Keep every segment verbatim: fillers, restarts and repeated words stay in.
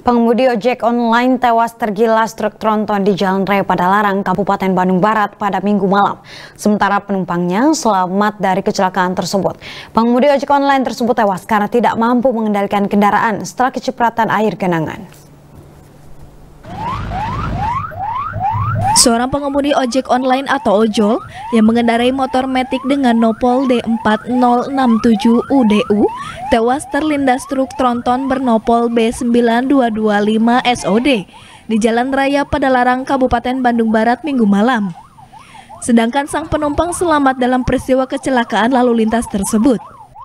Pengemudi ojek online tewas tergilas truk tronton di Jalan Raya Padalarang, Kabupaten Bandung Barat pada Minggu malam. Sementara penumpangnya selamat dari kecelakaan tersebut. Pengemudi ojek online tersebut tewas karena tidak mampu mengendalikan kendaraan setelah kecipratan air genangan. Seorang pengemudi ojek online atau ojol yang mengendarai motor Matic dengan nopol D empat nol enam tujuh U D U tewas terlindas truk tronton bernopol B sembilan dua dua lima S O D di Jalan Raya Padalarang, Kabupaten Bandung Barat Minggu malam. Sedangkan sang penumpang selamat dalam peristiwa kecelakaan lalu lintas tersebut.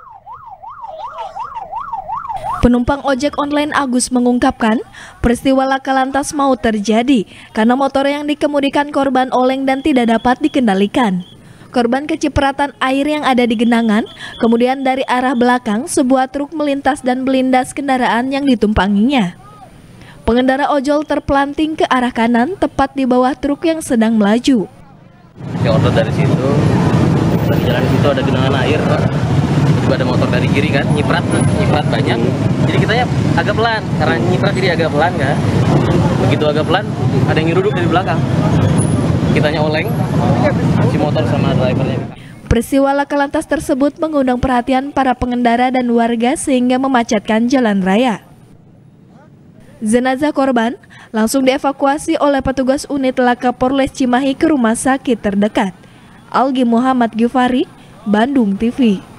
Penumpang ojek online Agus mengungkapkan peristiwa laka lantas mau terjadi karena motor yang dikemudikan korban oleng dan tidak dapat dikendalikan. Korban kecipratan air yang ada di genangan, kemudian dari arah belakang sebuah truk melintas dan melindas kendaraan yang ditumpanginya. Pengendara ojol terpelanting ke arah kanan tepat di bawah truk yang sedang melaju. Ya, order dari situ, dari jalan situ ada genangan air. Ada motor dari kiri kan, nyiprat, nyiprat banyak. Jadi kitanya agak pelan, karena nyiprat jadi agak pelan kan. Begitu agak pelan, ada yang nyeruduk dari belakang. Kitanya oleng, si motor sama drivernya. Peristiwa laka lantas tersebut mengundang perhatian para pengendara dan warga sehingga memacetkan jalan raya. Jenazah korban langsung dievakuasi oleh petugas unit laka Polres Cimahi ke rumah sakit terdekat. Algi Muhammad Gyufari, Bandung T V.